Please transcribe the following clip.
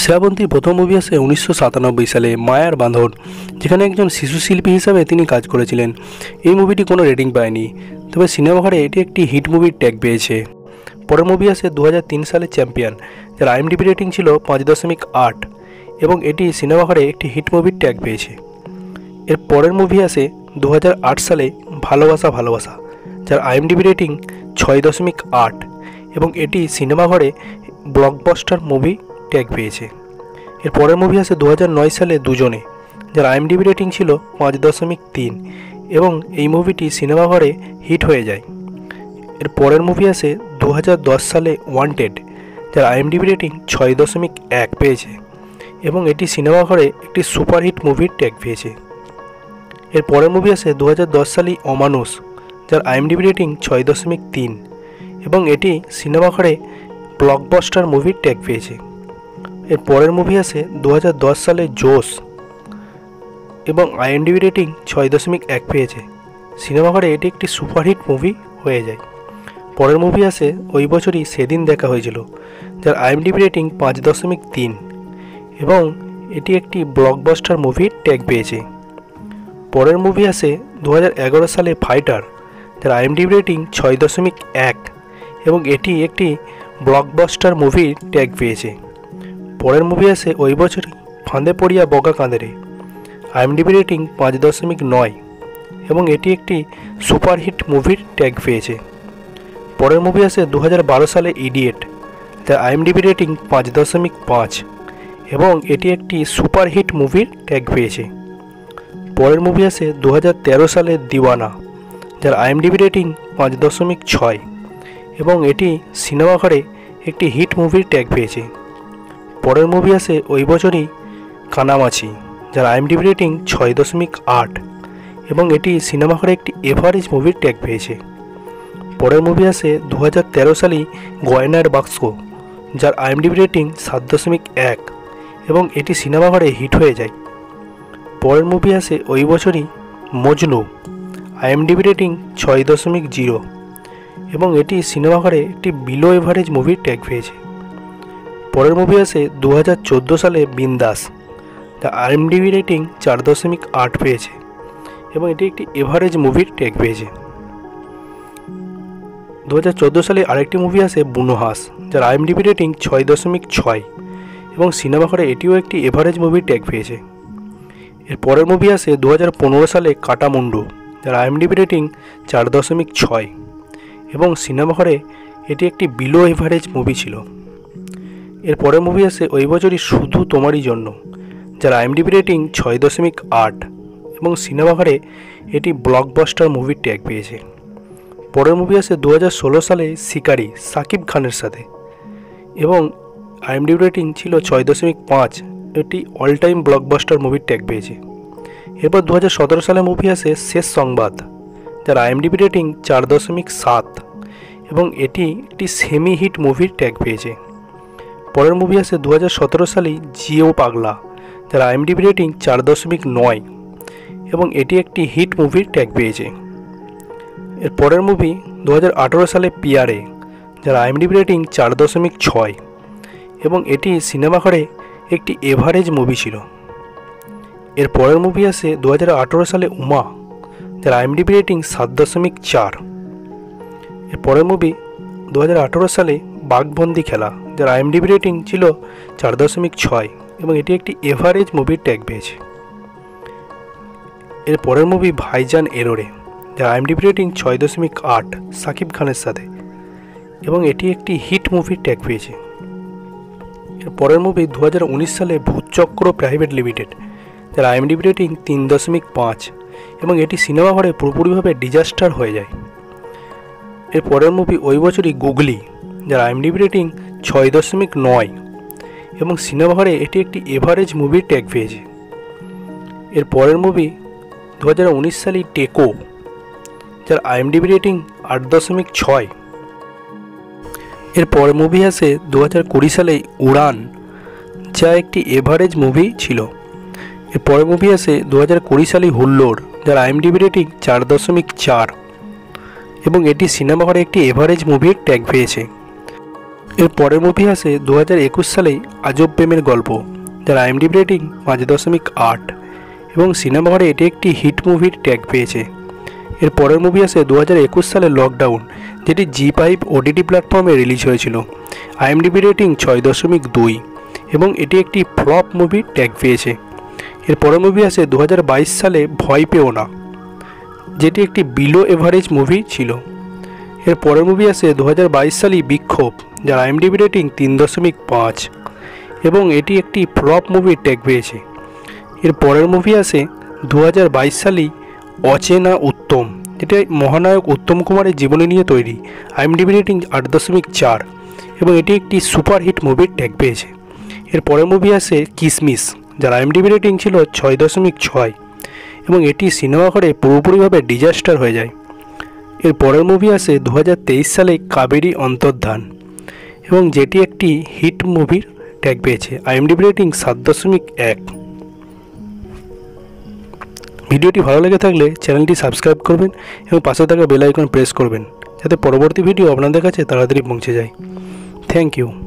শ্রাবন্তীর প্রথম মুভি আসে 1997 সালে মায়ার বাঁধন, যেখানে একজন শিশু শিল্পী হিসাবে তিনি কাজ করেছিলেন। এই মুভিটি কোনো রেটিং পায়নি, তবে সিনেমা ঘরে এটি একটি হিট মুভির ট্যাগ পেয়েছে। পরের মুভি আসে 2003 সালে চ্যাম্পিয়ন, যার আইএমডিবি রেটিং ছিল 5.8 এবং এটি সিনেমা ঘরে একটি হিট মুভির ট্যাগ পেয়েছে। এর পরের মুভি আসে 2008 সালে ভালোবাসা ভালোবাসা, যার আইএমডিবি রেটিং 6.8 এবং এটি সিনেমা ঘরে ব্লকবাস্টার মুভি ট্যাগ পেয়েছে। এর পরের মুভি আসে 2009 সালে দুজনে, যার আইএমডিবি রেটিং ছিল 5.3 এবং এই মুভিটি সিনেমা ঘরে হিট হয়ে যায়। এর পরের মুভি আসে 2010 সালে ওয়ান্টেড, যার আইএমডিবি রেটিং 6.1 পেয়েছে এবং এটি সিনেমা ঘরে একটি সুপারহিট মুভির ট্যাগ পেয়েছে। এর পরের মুভি আসে 2010 সালে অমানুষ, যার আইএমডিবি রেটিং 6.3 এবং এটি সিনেমা ঘরে ব্লকবাস্টার মুভির ট্যাগ পেয়েছে। এর পরের মুভি আসে 2010 সালে জোশ এবং আইএমডিবি রেটিং 6.1 পেয়েছে। সিনেমা ঘরে এটি একটি সুপারহিট মুভি হয়ে যায়। পরের মুভি আসে ওই বছরই সেদিন দেখা হয়েছিল, যার আইএমডিবি রেটিং 5.3 এবং এটি একটি ব্লকবাস্টার মুভির ট্যাগ পেয়েছে। পরের মুভি আসে 2011 সালে ফাইটার, যার আইএমডিবি রেটিং 6.1 এবং এটি একটি ব্লকবাস্টার মুভির ট্যাগ পেয়েছে। পরের মুভি আসে ওই বছরই ফাঁদে পড়িয়া বকা কাঁদেরে, আইএমডিবি রেটিং 5.9 এবং এটি একটি সুপারহিট মুভির ট্যাগ পেয়েছে। পরের মুভি আসে 2012 সালে ইডিয়েট, যার আইএমডিবি রেটিং 5.5 এবং এটি একটি সুপারহিট মুভির ট্যাগ পেয়েছে। পরের মুভি আসে 2013 সালে দিওয়ানা, যার আইএমডিবি রেটিং 5.6 এবং এটি সিনেমা ঘরে একটি হিট মুভির ট্যাগ পেয়েছে। পরের মুভি আসে ওই বছরই কানামাছি, যার আইএমডিবি রেটিং 6.8 এবং এটি সিনেমা ঘরে একটি এভারেজ মুভির ট্যাগ পেয়েছে। পরের মুভি আসে 2013 সালে গয়নার বাক্স, যার আইএমডিবি রেটিং 7.1 এবং এটি সিনেমা ঘরে হিট হয়ে যায়। পরের মুভি আসে ওই বছরই মজনু, আইএমডিবি রেটিং 6.0 এবং এটি সিনেমা ঘরে একটি বিলো এভারেজ মুভির ট্যাগ পেয়েছে। পরের মুভি আসে 2014 সালে বিন্দাস, যা আইএমডিবি রেটিং 4.8 পেয়েছে এবং এটি একটি এভারেজ মুভির ট্যাগ পেয়েছে। 2014 সালে আরেকটি মুভি আসে বুনোহাস, যার আইএমডিবি রেটিং 6.6 এবং সিনেমা ঘরে এটিও একটি এভারেজ মুভির ট্যাগ পেয়েছে। এর পরের মুভি আসে 2015 সালে কাটামুন্ডু, যার আইএমডিবি রেটিং 4.6 এবং সিনেমা ঘরে এটি একটি বিলো এভারেজ মুভি ছিল। এর পরের মুভি আসে ওই বছরই শুধু তোমারই জন্য, যার আইএমডিবি রেটিং 6.8 এবং সিনেমা ঘরে এটি ব্লকবাস্টার মুভির ট্যাগ পেয়েছে। পরের মুভি আসে 2016 সালে শিকারি, সাকিব খানের সাথে এবং আইএমডিবি রেটিং ছিল 6.5, এটি অল টাইম ব্লকবাস্টার মুভির ট্যাগ পেয়েছে। এরপর 2017 সালে মুভি আসে শেষ সংবাদ, যার আইএমডিবি রেটিং 4.7 এবং এটি একটি সেমি হিট মুভির ট্যাগ পেয়েছে। পরের মুভি আসে 2017 সালে জিও পাগলা, যার আইএমডিবি রেটিং 4.9 এবং এটি একটি হিট মুভির ট্যাগ পেয়েছে। এর পরের মুভি 2018 সালে পিয়ারে, যার আইএমডিবি রেটিং 4.6 এবং এটি সিনেমা ঘরে একটি এভারেজ মুভি ছিল। এর পরের মুভি আসে 2018 সালে উমা, যার আইএমডিবি রেটিং 7.4। এর পরের মুভি 2018 সালে বাঘবন্দি খেলা, যার আইএমডিবি রেটিং ছিল 4.6 এবং এটি একটি এভারেজ মুভির ট্যাগ পেয়েছে। এর পরের মুভি ভাইজান এরোরে, যার আইএমডিবি রেটিং 6.8 সাকিব খানের সাথে এবং এটি একটি হিট মুভির ট্যাগ পেয়েছে। এর পরের মুভি 2019 সালে ভূতচক্র প্রাইভেট লিমিটেড, যার আইএমডিবি রেটিং 3.5 এবং এটি সিনেমা ঘরে পুরোপুরিভাবে ডিজাস্টার হয়ে যায়। এর পরের মুভি ওই বছরই গুগলি, যার আইএমডিবি রেটিং 6.9 এবং সিনেমা ঘরে এটি একটি এভারেজ মুভির ট্যাগ পেয়েছে। এর পরের মুভি 2019 সালে টেকো, যার আইএমডিবি রেটিং 8.6। এর পরের মুভি আসে 2020 সালে উড়ান, যা একটি এভারেজ মুভি ছিল। এর পরের মুভি আসে 2020 সালে হুল্লোড়, যার আইএমডিবি রেটিং 4.4 এবং এটি সিনেমা ঘরে একটি এভারেজ মুভির ট্যাগ পেয়েছে। এর পরের মুভি আসে 2021 সালেই আজব প্রেমের গল্প, যার আইএমডিবি রেটিং 5.8 এবং সিনেমা ঘরে এটি একটি হিট মুভির ট্যাগ পেয়েছে। এর পরের মুভি আসে 2021 সালে লকডাউন, যেটি জি5 ওটিটি প্ল্যাটফর্মে রিলিজ হয়েছিল। আইএমডিবি রেটিং 6.2 এবং এটি একটি ফ্লপ মুভির ট্যাগ পেয়েছে। এর পরের মুভি আসে 2022 সালে ভয় পেও না, যেটি একটি বিলো এভারেজ মুভি ছিল। এর পরের মুভি আসে 2022 সালে বিক্ষোভ, যার আইএমডিবি রেটিং 3.5 এবং এটি একটি ফ্লপ মুভির ট্যাগ পেয়েছে। এর পরের মুভি আসে 2022 সালেই অচেনা উত্তম, যেটা মহানায়ক উত্তম কুমারের জীবনী নিয়ে তৈরি। আইএমডিবি রেটিং 8.4 এবং এটি একটি সুপারহিট মুভির ট্যাগ পেয়েছে। এর পরের মুভি আসে কিসমিস, যার আইএমডিবি রেটিং ছিল 6.6 এবং এটি সিনেমাঘরে পুরোপুরিভাবে ডিজাস্টার হয়ে যায়। এর পরের মুভি আসে 2023 সালে কাবেরী অন্তর্ধান এবং যেটি একটি হিট মুভির ট্যাগ পেয়েছে। IMDb rating 7.1। ভিডিওটি ভালো লেগে থাকলে চ্যানেলটি সাবস্ক্রাইব করবেন এবং পাশে থাকা বেল আইকন প্রেস করবেন, যাতে পরবর্তী ভিডিও আপনাদের কাছে তাড়াতাড়ি পৌঁছে যায়। Thank you.